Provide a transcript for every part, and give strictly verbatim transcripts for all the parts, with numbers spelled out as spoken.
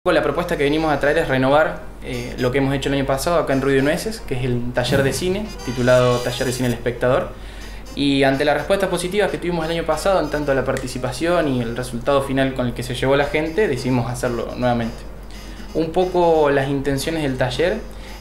La propuesta que venimos a traer es renovar eh, lo que hemos hecho el año pasado acá en Ruido y Nueces, que es el taller de cine, titulado Taller de Cine El Espectador. Y ante las respuestas positivas que tuvimos el año pasado, en tanto la participación y el resultado final con el que se llevó la gente, decidimos hacerlo nuevamente. Un poco las intenciones del taller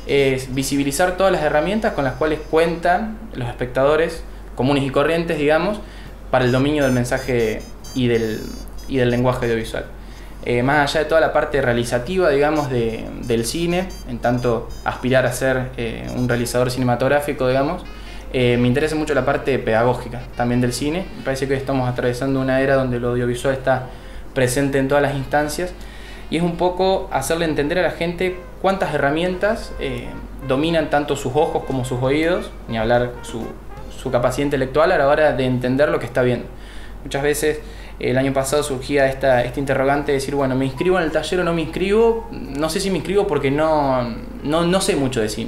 es visibilizar todas las herramientas con las cuales cuentan los espectadores comunes y corrientes, digamos, para el dominio del mensaje y del, y del lenguaje audiovisual. Eh, más allá de toda la parte realizativa, digamos, de, del cine, en tanto aspirar a ser eh, un realizador cinematográfico, digamos, eh, me interesa mucho la parte pedagógica también del cine. Me parece que hoy estamos atravesando una era donde lo audiovisual está presente en todas las instancias y es un poco hacerle entender a la gente cuántas herramientas eh, dominan tanto sus ojos como sus oídos, ni hablar su, su capacidad intelectual a la hora de entender lo que está viendo. Muchas veces el año pasado surgía esta, este interrogante de decir, bueno, ¿me inscribo en el taller o no me inscribo? No sé si me inscribo porque no, no, no sé mucho de cine.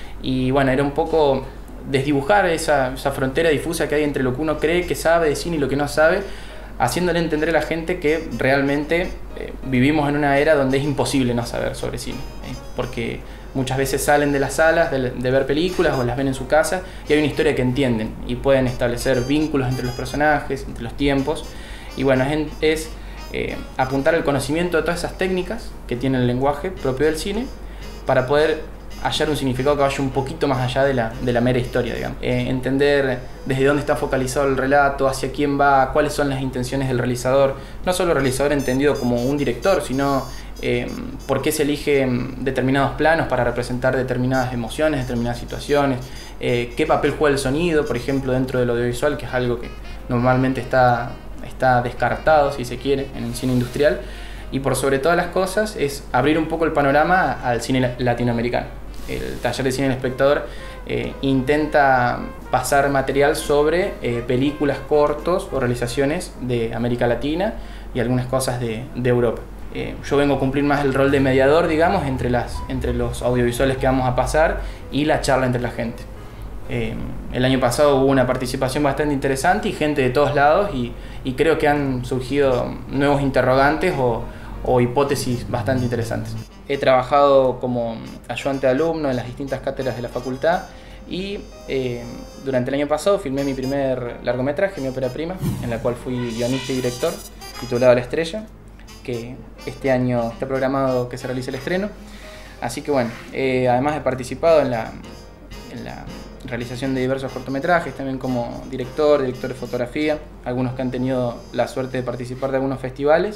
Y bueno, era un poco desdibujar esa, esa frontera difusa que hay entre lo que uno cree que sabe de cine y lo que no sabe, haciéndole entender a la gente que realmente eh, vivimos en una era donde es imposible no saber sobre cine, ¿eh? Porque muchas veces salen de las salas de, de ver películas o las ven en su casa y hay una historia que entienden y pueden establecer vínculos entre los personajes, entre los tiempos. Y bueno, es, es eh, apuntar al conocimiento de todas esas técnicas que tiene el lenguaje propio del cine para poder hallar un significado que vaya un poquito más allá de la, de la mera historia, digamos. Eh, entender desde dónde está focalizado el relato, hacia quién va, cuáles son las intenciones del realizador. No solo el realizador entendido como un director, sino eh, por qué se eligen determinados planos para representar determinadas emociones, determinadas situaciones. Eh, qué papel juega el sonido, por ejemplo, dentro del audiovisual, que es algo que normalmente está... está descartado, si se quiere, en el cine industrial. Y por sobre todas las cosas es abrir un poco el panorama al cine latinoamericano. El taller de cine El Espectador eh, intenta pasar material sobre eh, películas, cortos o realizaciones de América Latina y algunas cosas de, de Europa. Eh, yo vengo a cumplir más el rol de mediador, digamos, entre, las, entre los audiovisuales que vamos a pasar y la charla entre la gente. Eh, el año pasado hubo una participación bastante interesante y gente de todos lados y, y creo que han surgido nuevos interrogantes o, o hipótesis bastante interesantes. He trabajado como ayudante de alumno en las distintas cátedras de la facultad y eh, durante el año pasado filmé mi primer largometraje, mi ópera prima, en la cual fui guionista y director, titulado La Estrella, que este año está programado que se realice el estreno. Así que bueno, eh, además he participado en la, en la realización de diversos cortometrajes, también como director, director de fotografía, algunos que han tenido la suerte de participar de algunos festivales.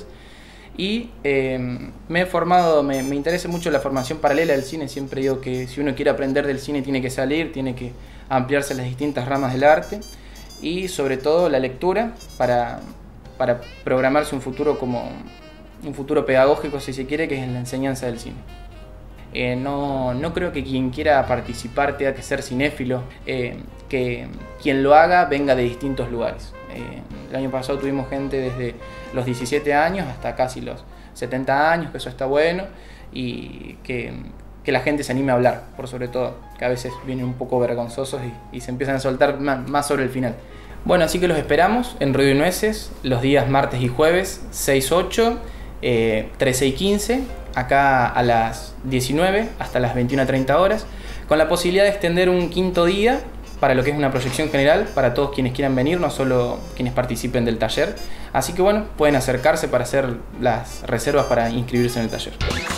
Y eh, me he formado, me, me interesa mucho la formación paralela del cine. Siempre digo que si uno quiere aprender del cine tiene que salir, tiene que ampliarse las distintas ramas del arte y sobre todo la lectura para, para programarse un futuro como un futuro pedagógico, si se quiere, que es la enseñanza del cine. Eh, no, no creo que quien quiera participar tenga que ser cinéfilo, eh, que quien lo haga venga de distintos lugares. Eh, el año pasado tuvimos gente desde los diecisiete años hasta casi los setenta años, que eso está bueno, y que, que la gente se anime a hablar, por sobre todo, que a veces vienen un poco vergonzosos y, y se empiezan a soltar más, más sobre el final. Bueno, así que los esperamos en Ruido y Nueces los días martes y jueves, seis, ocho, eh, trece y quince, acá a las diecinueve hasta las veintiuna treinta horas, con la posibilidad de extender un quinto día para lo que es una proyección general para todos quienes quieran venir, no solo quienes participen del taller. Así que bueno, pueden acercarse para hacer las reservas para inscribirse en el taller.